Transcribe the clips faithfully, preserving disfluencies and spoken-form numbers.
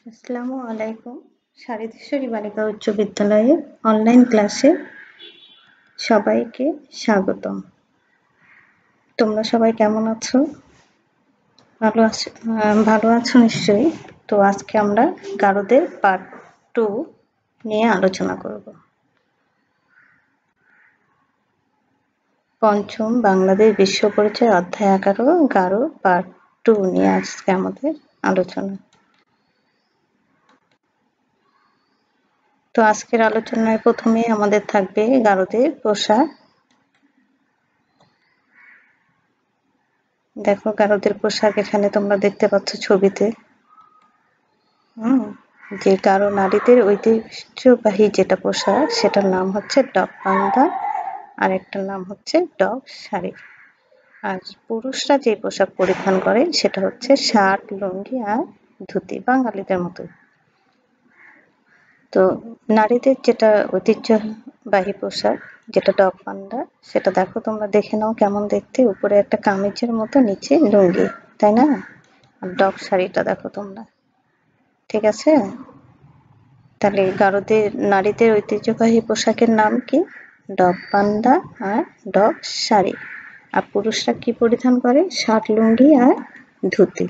আসসালামু আলাইকুম। শারীদেশ্বরী বালিকা উচ্চ বিদ্যালয়ের অনলাইন ক্লাসে সবাইকে স্বাগতম। তোমরা সবাই কেমন আছো? ভালো আছো? আহ, ভালো আছো নিশ্চয়ই। তো আজকে আমরা গারোদের পার্ট টু নিয়ে আলোচনা করব। পঞ্চম বাংলাদেশ বিশ্ব পরিচয় অধ্যায় এগারো গারো পার্ট টু নিয়ে আজকে আমাদের আলোচনা। তো আজকের আলোচনায় প্রথমে আমাদের থাকবে গারোদের পোশাক। দেখো গারোদের পোশাক এখানে তোমরা দেখতে পাচ্ছ ছবিতে। হুম যে গারো নারীদের ঐতিহ্যবাহী যেটা পোশাক সেটার নাম হচ্ছে ডগ পান্ডা, আর একটার নাম হচ্ছে ডগ শাড়ি। আর পুরুষরা যে পোশাক পরিধান করে সেটা হচ্ছে শার্ট, লুঙ্গি আর ধুতি, বাঙালিদের মতো। তো নারীদের যেটা ঐতিহ্যবাহী পোশাক যেটা ডগ পান্ডা, সেটা দেখো তোমরা দেখে নাও কেমন দেখতে। উপরে একটা কামিজের মতো, নিচে লুঙ্গি, তাই না? আর ডগ শাড়িটা দেখো তোমরা, ঠিক আছে? তাহলে গারোদের নারীদের ঐতিহ্যবাহী পোশাকের নাম কি? ডগ পান্ডা আর ডগ শাড়ি। আর পুরুষরা কি পরিধান করে? শার্ট, লুঙ্গি আর ধুতি।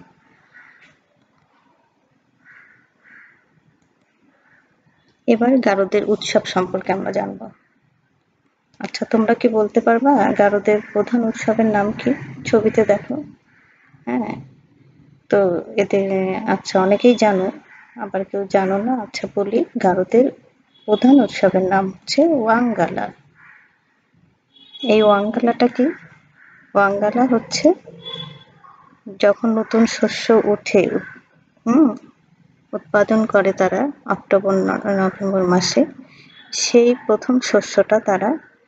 এবার গারোদের উৎসব সম্পর্কে আমরা জানবো। আচ্ছা, তোমরা কি বলতে পারবা গারোদের প্রধান উৎসবের নাম কি? ছবিতে দেখো। হ্যাঁ, তো এদের আচ্ছা অনেকেই জানো, আবার কেউ জানো না। আচ্ছা বলি, গারোদের প্রধান উৎসবের নাম হচ্ছে ওয়াঙ্গালা। এই ওয়াঙ্গালাটা কি? ওয়াঙ্গালা হচ্ছে যখন নতুন শস্য ওঠে, হুম উৎপাদন করে তারা অক্টোবর নভেম্বর মাসে, সেই প্রথম শস্যটা তারা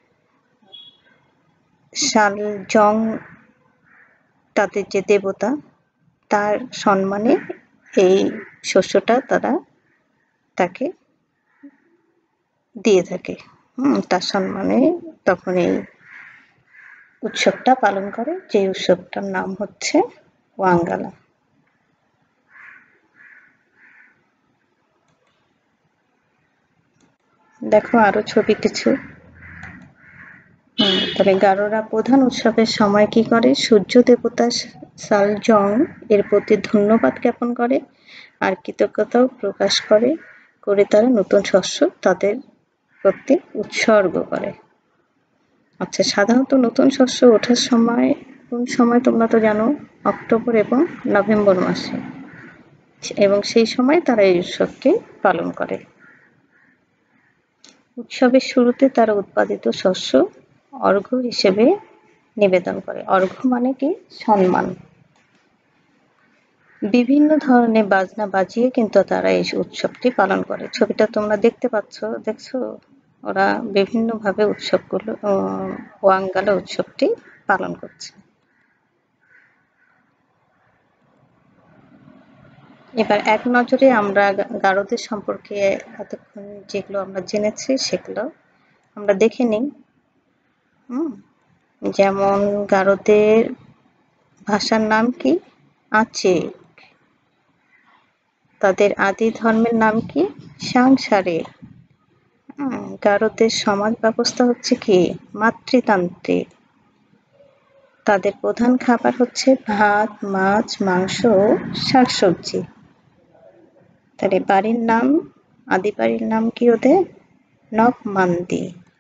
শালজং, তাদের যে দেবতা, তার সম্মানে এই শস্যটা তারা তাকে দিয়ে থাকে। হুম তার সম্মানে তখন এই উৎসবটা পালন করে, যে উৎসবটার নাম হচ্ছে ওয়াঙ্গালা। দেখো আরো ছবি কিছু। হুম তাহলে গারোরা প্রধান উৎসবের সময় কি করে? সূর্য দেবতা শালজং এর প্রতি ধন্যবাদ জ্ঞাপন করে আর কৃতজ্ঞতাও প্রকাশ করে করে তারা নতুন শস্য তাদের প্রতি উৎসর্গ করে। আচ্ছা, সাধারণত নতুন শস্য ওঠার সময় কোন সময় তোমরা তো জানো? অক্টোবর এবং নভেম্বর মাসে, এবং সেই সময় তারা এই উৎসবকে পালন করে। উৎসবের শুরুতে তারা উৎপাদিত শস্য অর্ঘ্য হিসেবে নিবেদন করে। অর্ঘ্য মানে কি? সম্মান। বিভিন্ন ধরনের বাজনা বাজিয়ে কিন্তু তারা এই উৎসবটি পালন করে। ছবিটা তোমরা দেখতে পাচ্ছ, দেখছো? ওরা বিভিন্ন ভাবে উৎসবগুলো ওয়াঙ্গালা উৎসবটি পালন করছে। এবার এক নজরে আমরা গারোদের সম্পর্কে এতক্ষণ যেগুলো আমরা জেনেছি সেগুলো আমরা দেখে নিই। হুম যেমন গারোদের ভাষার নাম কি? আচেক। তাদের আদি ধর্মের নাম কি? সাংসারিক। গারোদের সমাজ ব্যবস্থা হচ্ছে কি? মাতৃতান্ত্রিক। তাদের প্রধান খাবার হচ্ছে ভাত, মাছ, মাংস ও শাকসবজি। তাহলে বাড়ির নাম, আদি বাড়ির নাম কি ওদের? নকমান্দি।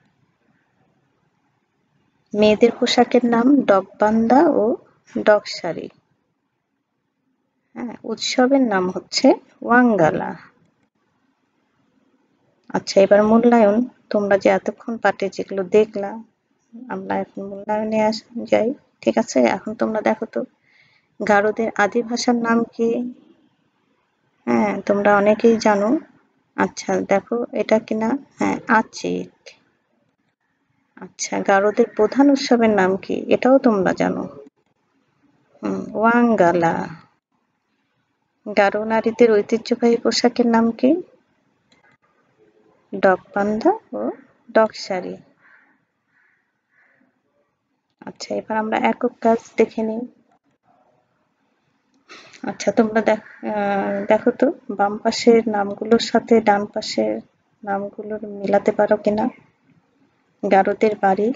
মেয়েদের পোশাকের নাম ডগবান্দা ও ডগ শাড়ি। হ্যাঁ, উৎসবের নাম হচ্ছে ওয়াঙ্গালা। আচ্ছা, এবার মূল্যায়ন। তোমরা যে এতক্ষণ পাঠে যেগুলো দেখলা, আমরা এখন মূল্যায়নে আস যাই, ঠিক আছে? এখন তোমরা দেখো তো গারোদের আদি ভাষার নাম কি? হ্যাঁ, তোমরা অনেকেই জানো। আচ্ছা দেখো এটা কিনা, হ্যাঁ আচেক। আচ্ছা, গারোদের প্রধান উৎসবের নাম কি? এটাও তোমরা জানো। হুম ওয়াঙ্গালা। গারো নারীদের ঐতিহ্যবাহী পোশাকের নাম কি? ডগবান্ধা ও ডগ শাড়ি। আচ্ছা, এবার আমরা একক কাজ দেখে নিই। আচ্ছা তোমরা দেখ দেখো তো বাম পাশের নামগুলোর সাথে ডান পাশের নামগুলোর মিলাতে পারো কিনা। গারোদের বাড়ি,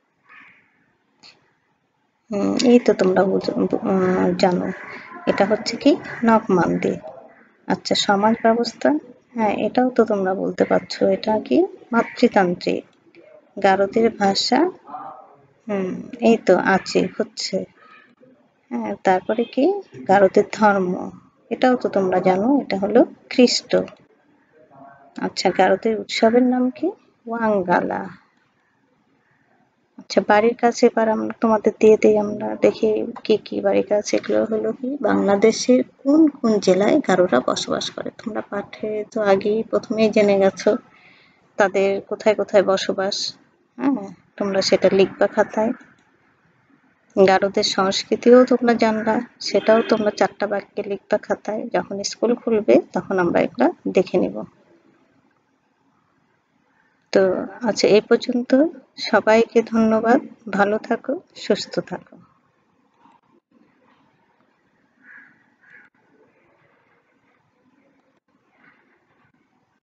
হুম এই তো তোমরা জানো এটা হচ্ছে কি নবমান্দি। আচ্ছা সমাজ ব্যবস্থা, হ্যাঁ এটাও তো তোমরা বলতে পারছো, এটা কি মাতৃতান্ত্রিক। গারোদের ভাষা, হুম এই তো আছে হচ্ছে, হ্যাঁ তারপরে কি গারোদের ধর্ম, এটাও তো তোমরা জানো, এটা হলো খ্রিস্ট। আচ্ছা গারোদের উৎসবের নাম কি ওয়াঙ্গালা। আচ্ছা বাড়ির কাছে এবার আমরা তোমাদের দিয়ে দিই, আমরা দেখি কি কি বাড়ির কাছে। এগুলো হলো কি বাংলাদেশের কোন কোন জেলায় গারোরা বসবাস করে। তোমরা পাঠে তো আগেই প্রথমেই জেনে গেছো তাদের কোথায় কোথায় বসবাস, হ্যাঁ তোমরা সেটা লিখবা খাতায়। গারোদের সংস্কৃতিও তোমরা জানলা, সেটাও তোমরা চারটা বাক্যে লিখবা খাতায়, যখন স্কুল খুলবে তখন আমরা এগুলা দেখে নিব। তো আচ্ছা এই পর্যন্ত, সবাইকে ধন্যবাদ, ভালো থাকো, সুস্থ থাকো।